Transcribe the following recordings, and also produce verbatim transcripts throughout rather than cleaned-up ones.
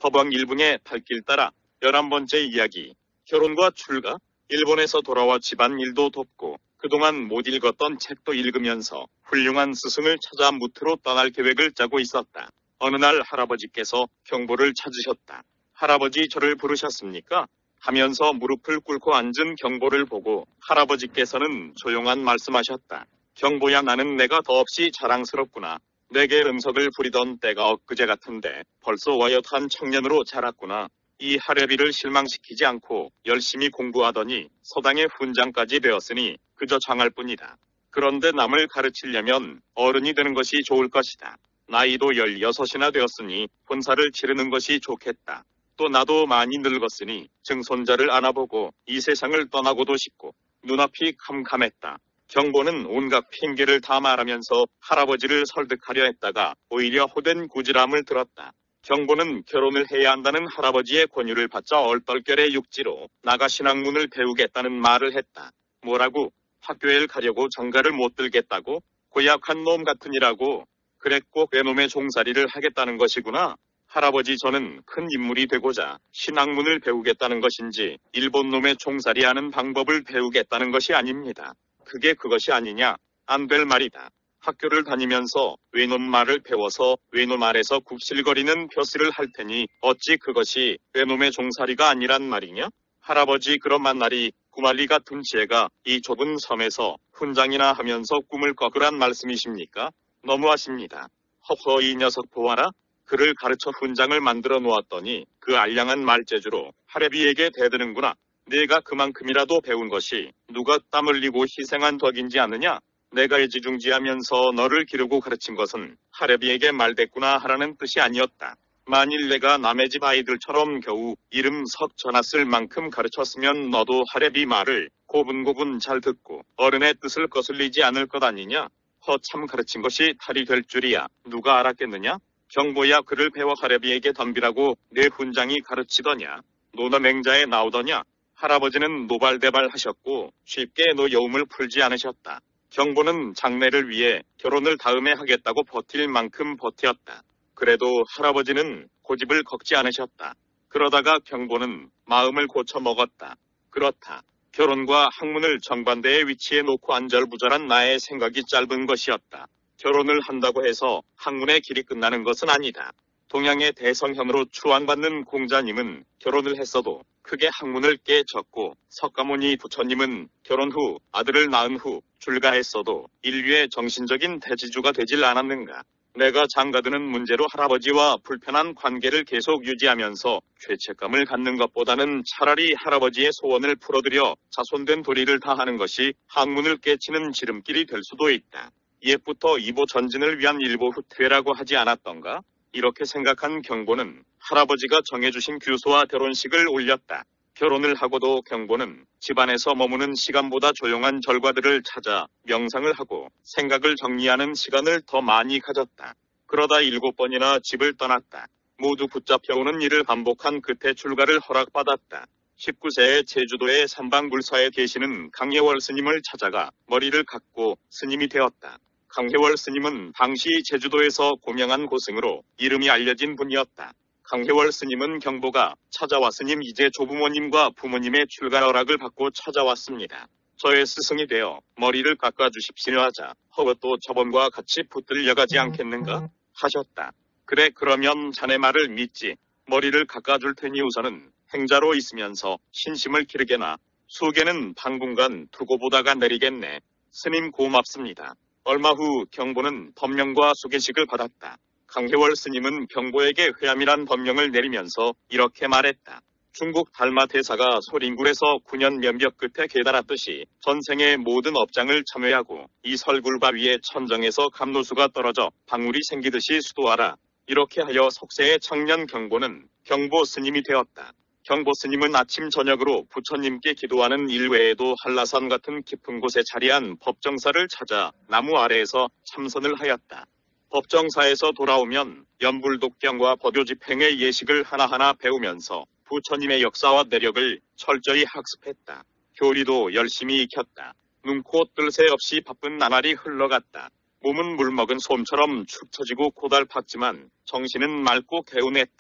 서방 일궁의 발길 따라 열한 번째 이야기. 결혼과 출가. 일본에서 돌아와 집안일도 돕고 그동안 못 읽었던 책도 읽으면서 훌륭한 스승을 찾아 무트로 떠날 계획을 짜고 있었다. 어느 날 할아버지께서 경보를 찾으셨다. 할아버지 저를 부르셨습니까? 하면서 무릎을 꿇고 앉은 경보를 보고 할아버지께서는 조용한 말씀하셨다. 경보야, 나는 내가 더없이 자랑스럽구나. 내게 음석을 부리던 때가 엊그제 같은데 벌써 와엿한 청년으로 자랐구나. 이 하레비를 실망시키지 않고 열심히 공부하더니 서당의 훈장까지 배웠으니 그저 장할 뿐이다. 그런데 남을 가르치려면 어른이 되는 것이 좋을 것이다. 나이도 열여섯이나 되었으니 본사를 치르는 것이 좋겠다. 또 나도 많이 늙었으니 증손자를 안아보고 이 세상을 떠나고도 싶고. 눈앞이 캄캄했다. 경보는 온갖 핑계를 다 말하면서 할아버지를 설득하려 했다가 오히려 호된 구질함을 들었다. 경보는 결혼을 해야 한다는 할아버지의 권유를 받자 얼떨결에 육지로 나가 신학문을 배우겠다는 말을 했다. 뭐라고? 학교에 가려고 장가를 못 들겠다고? 고약한 놈 같으니라고. 그래, 꼭 외놈의 종살이를 하겠다는 것이구나. 할아버지, 저는 큰 인물이 되고자 신학문을 배우겠다는 것인지 일본 놈의 종살이하는 방법을 배우겠다는 것이 아닙니다. 그게 그것이 아니냐? 안 될 말이다. 학교를 다니면서 외놈 말을 배워서 외놈 말에서 굽실거리는 벼슬을 할 테니 어찌 그것이 외놈의 종살이가 아니란 말이냐? 할아버지, 그런 만날이 구말리 같은 지혜가 이 좁은 섬에서 훈장이나 하면서 꿈을 꺾으란 말씀이십니까? 너무하십니다. 허허, 이 녀석 보아라. 그를 가르쳐 훈장을 만들어 놓았더니 그 알량한 말재주로 하레비에게 대드는구나. 내가 그만큼이라도 배운 것이 누가 땀 흘리고 희생한 덕인지 아느냐? 내가 애지중지하면서 너를 기르고 가르친 것은 하레비에게 말됐구나 하라는 뜻이 아니었다. 만일 내가 남의 집 아이들처럼 겨우 이름 석 전했을 만큼 가르쳤으면 너도 하레비 말을 고분고분 잘 듣고 어른의 뜻을 거슬리지 않을 것 아니냐? 허참, 가르친 것이 탈이 될 줄이야 누가 알았겠느냐? 경보야, 그를 배워 하레비에게 덤비라고 내 훈장이 가르치더냐? 노나 맹자에 나오더냐? 할아버지는 노발대발 하셨고 쉽게 노여움을 풀지 않으셨다. 경보는 장래를 위해 결혼을 다음에 하겠다고 버틸 만큼 버텼다. 그래도 할아버지는 고집을 꺾지 않으셨다. 그러다가 경보는 마음을 고쳐 먹었다. 그렇다. 결혼과 학문을 정반대의 위치에 놓고 안절부절한 나의 생각이 짧은 것이었다. 결혼을 한다고 해서 학문의 길이 끝나는 것은 아니다. 동양의 대성현으로 추앙받는 공자님은 결혼을 했어도 크게 학문을 깨졌고 석가모니 부처님은 결혼 후 아들을 낳은 후 출가했어도 인류의 정신적인 대지주가 되질 않았는가. 내가 장가드는 문제로 할아버지와 불편한 관계를 계속 유지하면서 죄책감을 갖는 것보다는 차라리 할아버지의 소원을 풀어드려 자손된 도리를 다하는 것이 학문을 깨치는 지름길이 될 수도 있다. 옛부터 이보 전진을 위한 일보 후퇴라고 하지 않았던가? 이렇게 생각한 경보는 할아버지가 정해주신 규소와 결혼식을 올렸다. 결혼을 하고도 경보는 집안에서 머무는 시간보다 조용한 절과들을 찾아 명상을 하고 생각을 정리하는 시간을 더 많이 가졌다. 그러다 일곱 번이나 집을 떠났다. 모두 붙잡혀오는 일을 반복한 끝에 출가를 허락받았다. 십구 세에 제주도의 삼방불사에 계시는 강혜월 스님을 찾아가 머리를 갖고 스님이 되었다. 강혜월 스님은 당시 제주도에서 고명한 고승으로 이름이 알려진 분이었다. 강혜월 스님은 경보가 찾아왔으님 이제 조부모님과 부모님의 출가 허락을 받고 찾아왔습니다. 저의 스승이 되어 머리를 깎아주십시오 하자 허것도 저번과 같이 붙들려가지 않겠는가? 하셨다. 그래, 그러면 자네 말을 믿지. 머리를 깎아줄 테니 우선은 행자로 있으면서 신심을 기르게나 수계는 당분간 두고 보다가 내리겠네. 스님 고맙습니다. 얼마 후 경보는 법명과 수계식을 받았다. 강혜월 스님은 경보에게 회암이란 법명을 내리면서 이렇게 말했다. 중국 달마 대사가 소림굴에서 구 년 면벽 끝에 깨달았듯이 전생의 모든 업장을 참회하고 이 설굴바 위에 천정에서 감로수가 떨어져 방울이 생기듯이 수도하라. 이렇게 하여 석세의 청년 경보는 경보 스님이 되었다. 경보 스님은 아침 저녁으로 부처님께 기도하는 일 외에도 한라산 같은 깊은 곳에 자리한 법정사를 찾아 나무 아래에서 참선을 하였다. 법정사에서 돌아오면 연불독경과 법요집행의 예식을 하나하나 배우면서 부처님의 역사와 내력을 철저히 학습했다. 교리도 열심히 익혔다. 눈코 뜰 새 없이 바쁜 나날이 흘러갔다. 몸은 물먹은 솜처럼 축 처지고 고달팠지만 정신은 맑고 개운했다.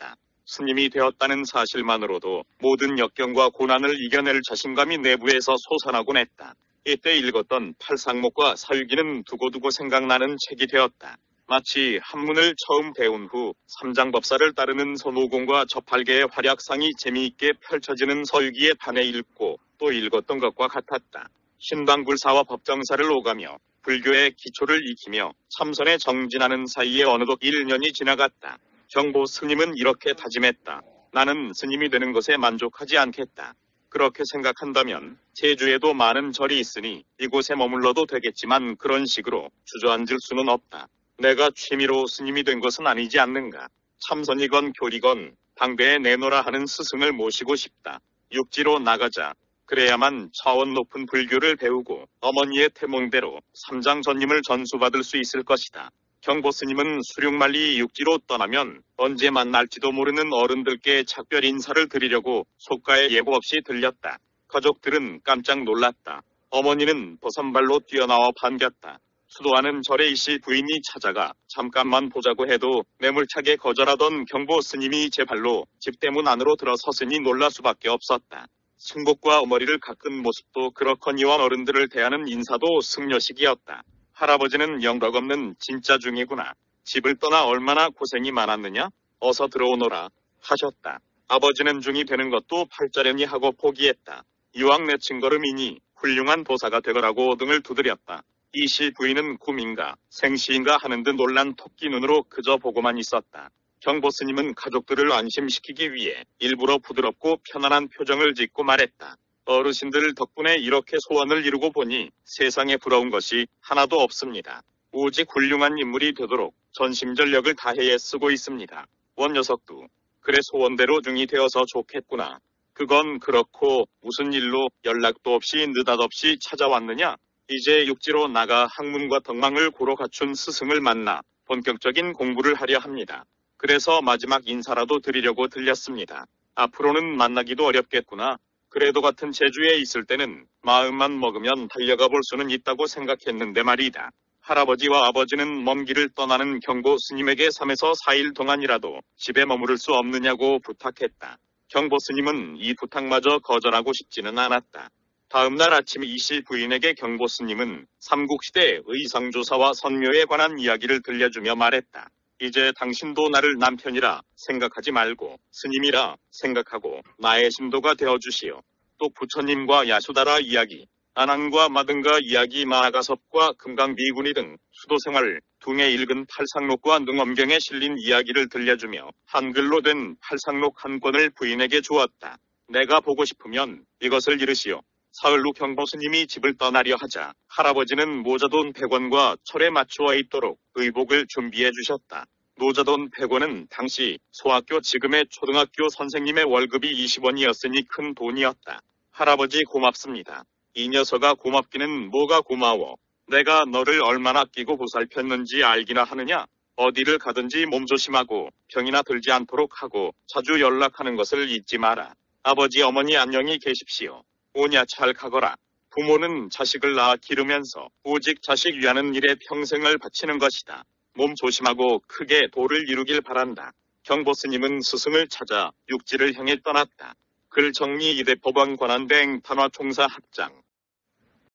스님이 되었다는 사실만으로도 모든 역경과 고난을 이겨낼 자신감이 내부에서 솟아나곤 했다. 이때 읽었던 팔상목과 사유기는 두고두고 생각나는 책이 되었다. 마치 한문을 처음 배운 후 삼장법사를 따르는 선호공과 저팔계의 활약상이 재미있게 펼쳐지는 서유기에 반해 읽고 또 읽었던 것과 같았다. 신방불사와 법정사를 오가며 불교의 기초를 익히며 참선에 정진하는 사이에 어느덧 일 년이 지나갔다. 경보 스님은 이렇게 다짐했다. 나는 스님이 되는 것에 만족하지 않겠다. 그렇게 생각한다면 제주에도 많은 절이 있으니 이곳에 머물러도 되겠지만 그런 식으로 주저앉을 수는 없다. 내가 취미로 스님이 된 것은 아니지 않는가. 참선이건 교리건 방배에 내놓으라 하는 스승을 모시고 싶다. 육지로 나가자. 그래야만 차원 높은 불교를 배우고 어머니의 태몽대로 삼장전님을 전수받을 수 있을 것이다. 경보 스님은 수륙만리 육지로 떠나면 언제 만날지도 모르는 어른들께 작별 인사를 드리려고 속가에 예고 없이 들렸다. 가족들은 깜짝 놀랐다. 어머니는 버선발로 뛰어나와 반겼다. 수도하는 절의 이씨 부인이 찾아가 잠깐만 보자고 해도 매몰차게 거절하던 경보 스님이 제 발로 집대문 안으로 들어섰으니 놀랄 수밖에 없었다. 승복과 어머니를 깎은 모습도 그렇거니와 어른들을 대하는 인사도 승려식이었다. 할아버지는 영락 없는 진짜 중이구나. 집을 떠나 얼마나 고생이 많았느냐? 어서 들어오너라 하셨다. 아버지는 중이 되는 것도 팔자려니 하고 포기했다. 이왕 내친 걸음이니 훌륭한 도사가 되거라고 등을 두드렸다. 이씨 부인은 꿈인가 생시인가 하는 듯 놀란 토끼 눈으로 그저 보고만 있었다. 경보 스님은 가족들을 안심시키기 위해 일부러 부드럽고 편안한 표정을 짓고 말했다. 어르신들 덕분에 이렇게 소원을 이루고 보니 세상에 부러운 것이 하나도 없습니다. 오직 훌륭한 인물이 되도록 전심전력을 다해 애쓰고 있습니다. 원 녀석도 그래 소원대로 중이 되어서 좋겠구나. 그건 그렇고 무슨 일로 연락도 없이 느닷없이 찾아왔느냐? 이제 육지로 나가 학문과 덕망을 고루 갖춘 스승을 만나 본격적인 공부를 하려 합니다. 그래서 마지막 인사라도 드리려고 들렸습니다. 앞으로는 만나기도 어렵겠구나. 그래도 같은 제주에 있을 때는 마음만 먹으면 달려가 볼 수는 있다고 생각했는데 말이다. 할아버지와 아버지는 먼 길을 떠나는 경보 스님에게 삼에서 사일 동안이라도 집에 머무를 수 없느냐고 부탁했다. 경보 스님은 이 부탁마저 거절하고 싶지는 않았다. 다음 날 아침 이씨 부인에게 경보 스님은 삼국시대 의상조사와 선묘에 관한 이야기를 들려주며 말했다. 이제 당신도 나를 남편이라 생각하지 말고 스님이라 생각하고 나의 신도가 되어주시오. 또 부처님과 야수다라 이야기, 안항과 마등가 이야기, 마하가섭과 금강비구니 등 수도생활, 둥에 읽은 팔상록과 능엄경에 실린 이야기를 들려주며 한글로 된 팔상록 한 권을 부인에게 주었다. 내가 보고 싶으면 이것을 읽으시오. 사흘 후 경보 스님이 집을 떠나려 하자 할아버지는 모자돈 백 원과 철에 맞추어 입도록 의복을 준비해 주셨다. 모자돈 백 원은 당시 소학교 지금의 초등학교 선생님의 월급이 이십 원이었으니 큰 돈이었다. 할아버지 고맙습니다. 이 녀석아 고맙기는 뭐가 고마워. 내가 너를 얼마나 끼고 보살폈는지 알기나 하느냐. 어디를 가든지 몸조심하고 병이나 들지 않도록 하고 자주 연락하는 것을 잊지 마라. 아버지 어머니 안녕히 계십시오. 오냐 잘 가거라. 부모는 자식을 낳아 기르면서 오직 자식 위하는 일에 평생을 바치는 것이다. 몸 조심하고 크게 도를 이루길 바란다. 경보 스님은 스승을 찾아 육지를 향해 떠났다. 글 정리 이대 법원 관한대행 단화 총사 학장